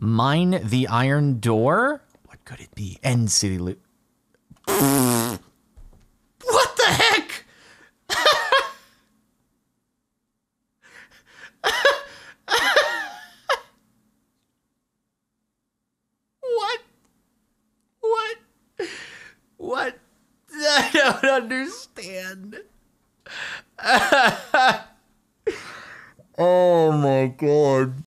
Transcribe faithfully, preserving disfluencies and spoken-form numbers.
Mine the Iron Door? What could it be? End City Loot. What the heck? What? What? What? I don't understand. Oh my god.